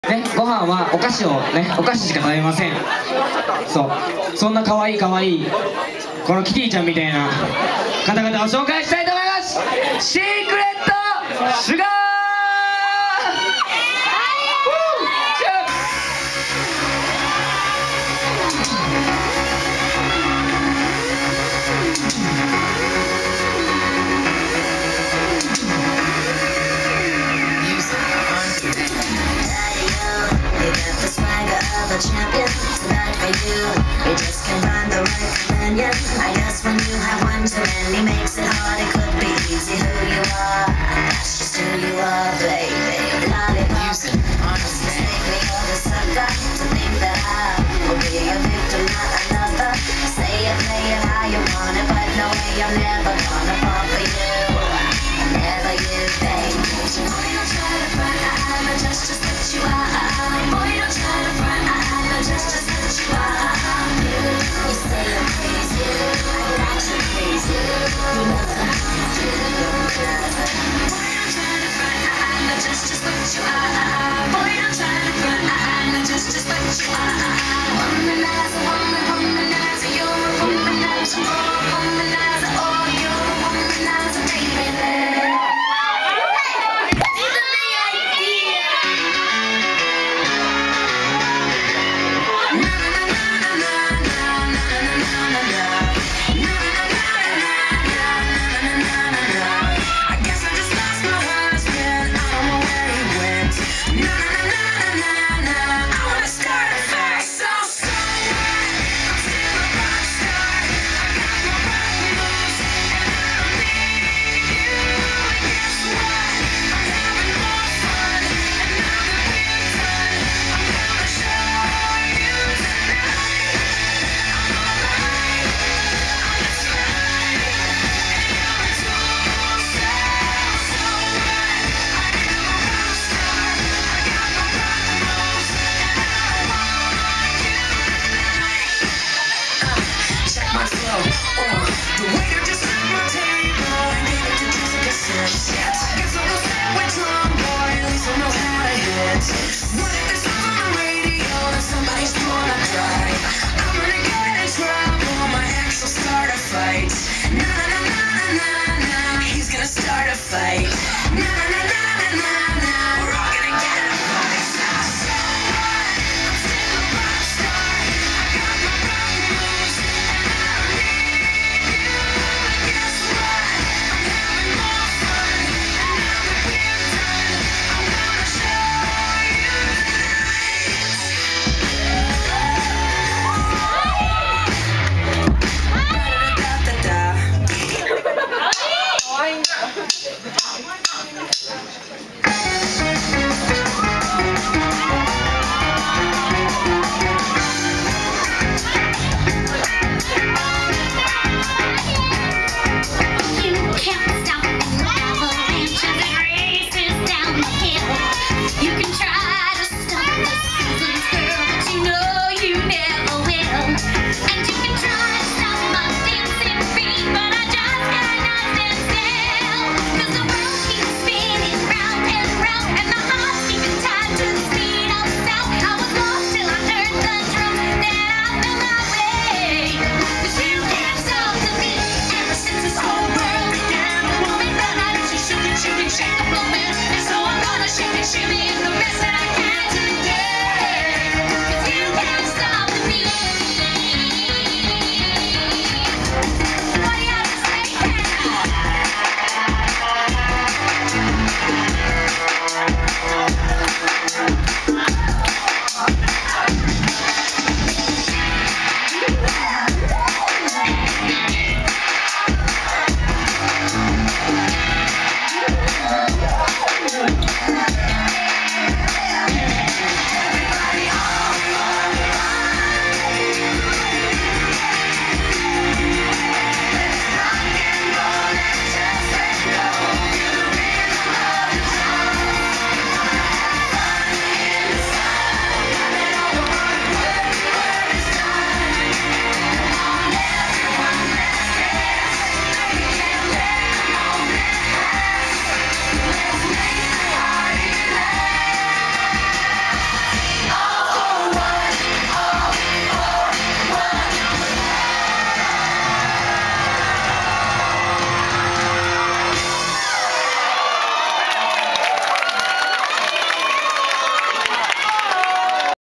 ね、ご飯はお菓子をね、お菓子しか食べません。そう、そんな可愛い可愛いこのキティちゃんみたいな方々を紹介したいと思います。シークレットシュガー